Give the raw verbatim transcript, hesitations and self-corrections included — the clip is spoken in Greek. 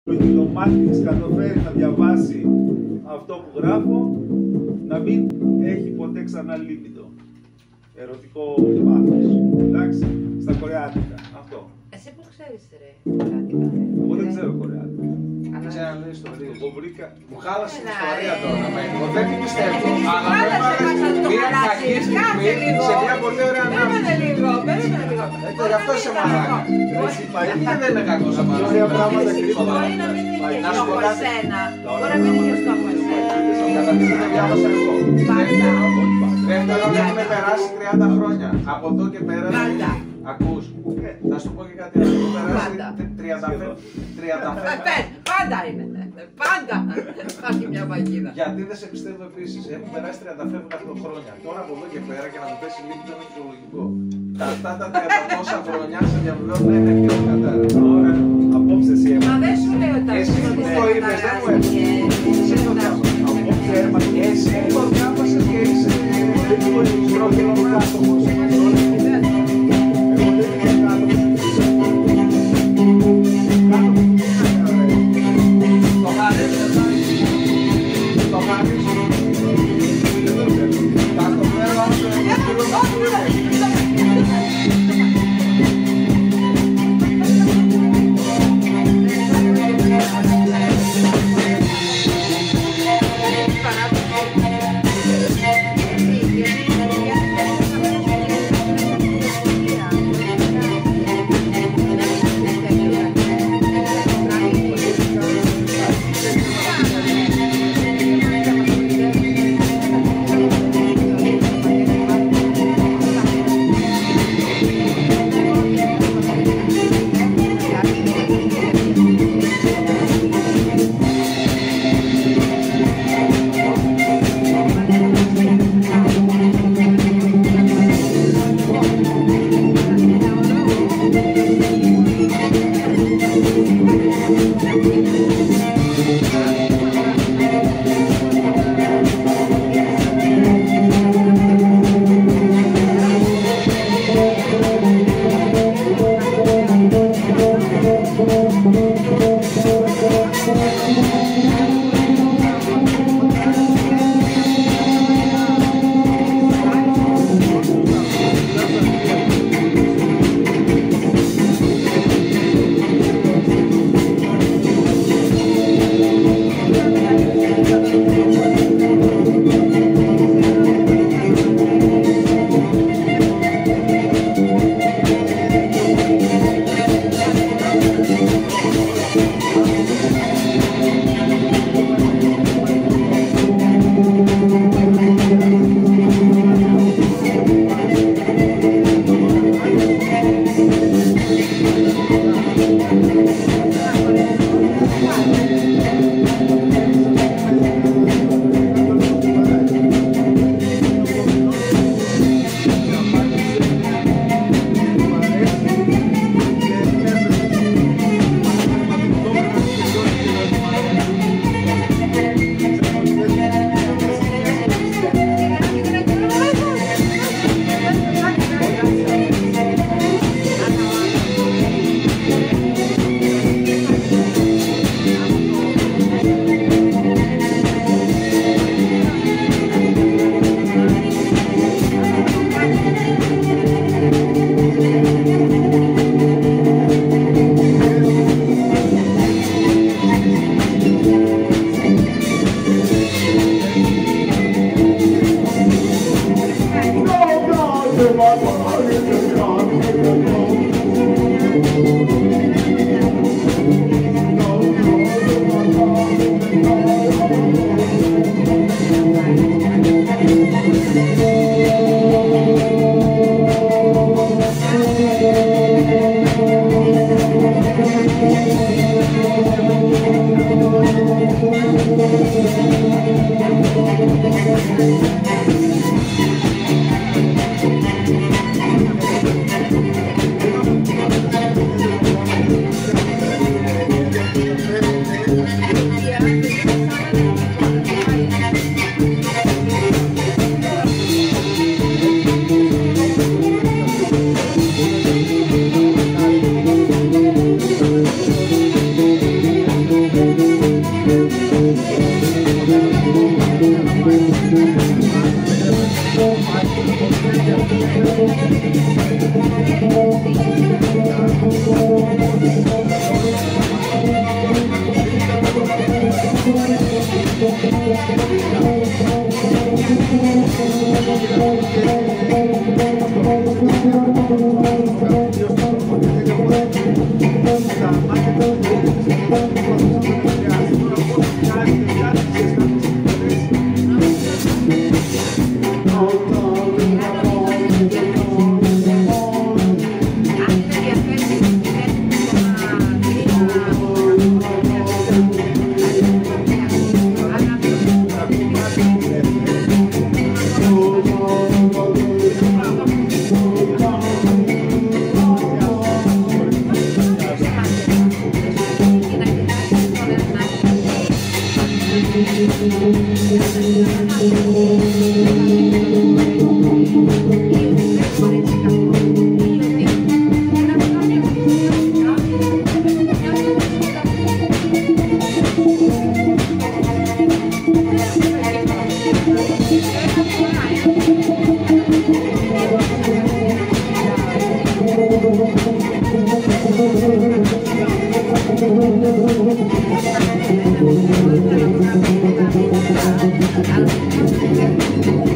Το μάτι της καταφέρει να διαβάσει αυτό που γράφω, να μην έχει ποτέ ξανά Libido. Ερωτικό πάθος. Εντάξει, στα κορεάτικα. Αυτό. Εσύ πώς ξέρεις ρε κορεάτικα? Εγώ δεν ξέρω κορεάτικα. Ξέρω να λέει ιστορίες. Εγώ βρήκα. Μου χάλασε την ιστορία τώρα. Εγώ δεν την πιστεύω. Αλλά με έβαλες μια κακή στιγμή σε μια πολύ ωραία ανάπτυξη. Περίμενε λίγο, περίμενε λίγο. Γι' αυτό είσαι μαλάκα. Γιατί δεν είναι κακός ο μαλάκας. Ωραία πράγματα κρύβονται. Μπορεί να μην είχε στόχο εσένα. Μπορεί να μην είχε στόχο εσένα. Καταρχήν δεν διάβασα εγώ. Πάντα. Δεύτερον, έχουμε περάσει τριάντα χρόνια. Από εδώ και πέρα. Πάντα. Ακούς. Θα σου πω και κάτι άλλο. Έχουμε περάσει τριάντα πέντε. Πάντα είναι. Πάντα. Υπάρχει μια παγίδα. Γιατί δεν σε πιστεύω επίσης. Έχουν περάσει τριάντα πέντε χρόνια. Τώρα από εδώ και πέρα και να μου πέσει λίγο είναι φυσιολογικό. Αυτά τα τριάντα τόσα χρόνια σε διαβεβαιώ δεν είναι πιο κατάλληλα. Ωραία. Απόψε εσύ Μα δεν σου λέω ότι εσύ που το είπες δεν μου έπαιξε. Εσύ το διάβασες. Εσύ το διάβασες και είσαι προχειροκάτοχος. Thank you.